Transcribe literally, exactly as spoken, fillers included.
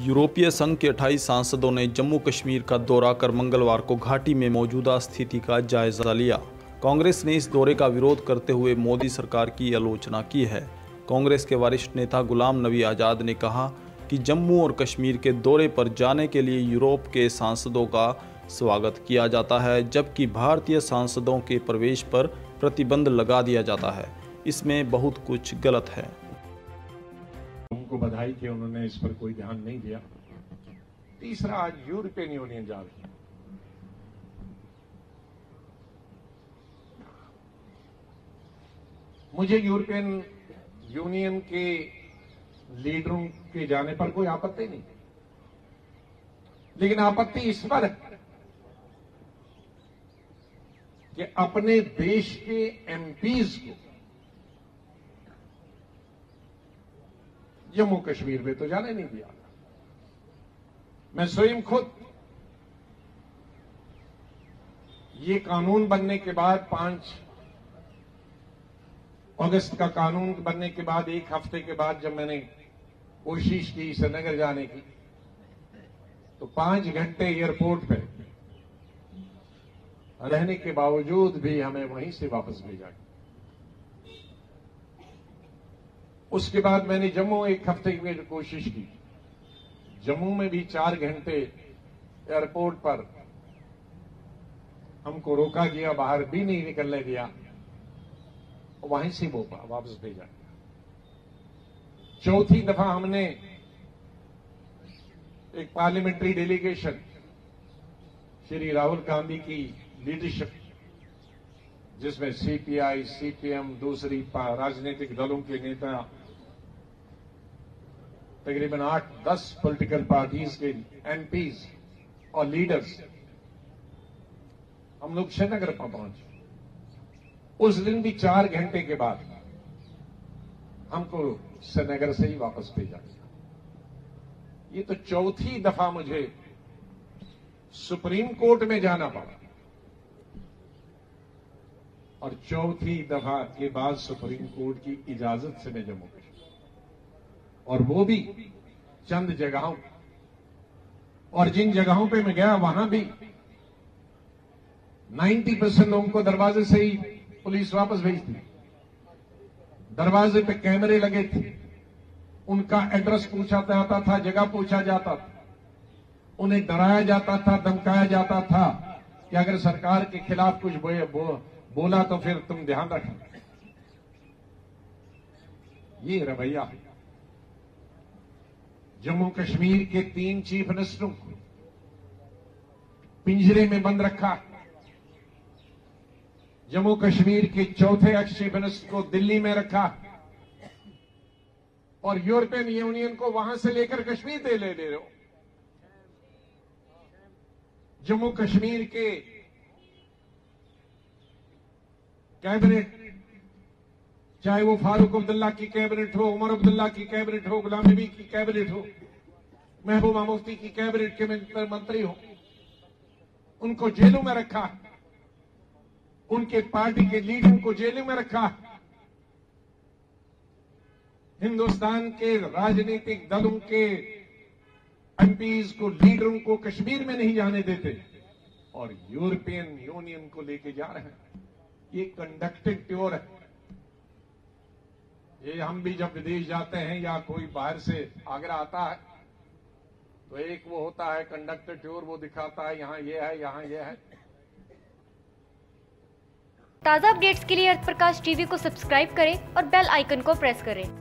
यूरोपीय संघ के अट्ठाईस सांसदों ने जम्मू कश्मीर का दौरा कर मंगलवार को घाटी में मौजूदा स्थिति का जायजा लिया। कांग्रेस ने इस दौरे का विरोध करते हुए मोदी सरकार की आलोचना की है। कांग्रेस के वरिष्ठ नेता गुलाम नबी आज़ाद ने कहा कि जम्मू और कश्मीर के दौरे पर जाने के लिए यूरोप के सांसदों का स्वागत किया जाता है, जबकि भारतीय सांसदों के प्रवेश पर प्रतिबंध लगा दिया जाता है। इसमें बहुत कुछ गलत है। उनको बधाई कि उन्होंने इस पर कोई ध्यान नहीं दिया। तीसरा, आज यूरोपियन यूनियन जा रही है। मुझे यूरोपियन यूनियन के लीडरों के जाने पर कोई आपत्ति नहीं, लेकिन आपत्ति इस पर है कि अपने देश के एमपीज को जम्मू कश्मीर में तो जाने नहीं दिया। मैं स्वयं खुद ये कानून बनने के बाद, पांच अगस्त का कानून बनने के बाद एक हफ्ते के बाद जब मैंने कोशिश की श्रीनगर जाने की, तो पांच घंटे एयरपोर्ट पे रहने के बावजूद भी हमें वहीं से वापस भेजा गया। उसके बाद मैंने जम्मू एक हफ्ते की कोशिश की। जम्मू में भी चार घंटे एयरपोर्ट पर हमको रोका गया, बाहर भी नहीं निकलने दिया, वहीं से वो वापस भेजा गया। चौथी दफा हमने एक पार्लियामेंट्री डेलीगेशन श्री राहुल गांधी की लीडरशिप, जिसमें सीपीआई, सीपीएम, दूसरी राजनीतिक दलों के नेता, तकरीबन आठ दस पॉलिटिकल पार्टीज के एमपीज और लीडर्स, हम लोग श्रीनगर पर पहुंचे। उस दिन भी चार घंटे के बाद हमको श्रीनगर से ही वापस भेजा गया। ये तो चौथी दफा मुझे सुप्रीम कोर्ट में जाना पड़ा, और चौथी दफा के बाद सुप्रीम कोर्ट की इजाजत से मैं जम्मू कश्मीर, और वो भी चंद जगहों, और जिन जगहों पे मैं गया वहां भी नब्बे परसेंट लोगों को दरवाजे से ही पुलिस वापस भेजती। दरवाजे पे कैमरे लगे थे, उनका एड्रेस पूछा जाता था, जगह पूछा जाता था, उन्हें डराया जाता था, धमकाया जाता था कि अगर सरकार के खिलाफ कुछ बो, बो, बोला तो फिर तुम ध्यान रखना। ये रवैया जम्मू कश्मीर के तीन चीफ मिनिस्टरों को पिंजरे में बंद रखा, जम्मू कश्मीर के चौथे एक्स चीफ मिनिस्टर को दिल्ली में रखा, और यूरोपियन यूनियन को वहां से लेकर कश्मीर दे ले ले रहे हो। जम्मू कश्मीर के कैबिनेट, चाहे वो फारूक अब्दुल्ला की कैबिनेट हो, उमर अब्दुल्ला की कैबिनेट हो, गुलाम नबी की कैबिनेट हो, महबूबा मुफ्ती की कैबिनेट के मंत्री हो, उनको जेलों में रखा, उनके पार्टी के लीडरों को जेलों में रखा। हिंदुस्तान के राजनीतिक दलों के एमपीज को, लीडरों को कश्मीर में नहीं जाने देते, और यूरोपियन यूनियन को लेके जा रहे हैं। ये कंडक्टेड टूर है। ये हम भी जब विदेश जाते हैं या कोई बाहर से आगरा आता है, तो एक वो होता है कंडक्टेड टूर, वो दिखाता है यहां ये है, यहां ये है। ताज़ा अपडेट्स के लिए अर्थ प्रकाश टीवी को सब्सक्राइब करें और बेल आइकन को प्रेस करें।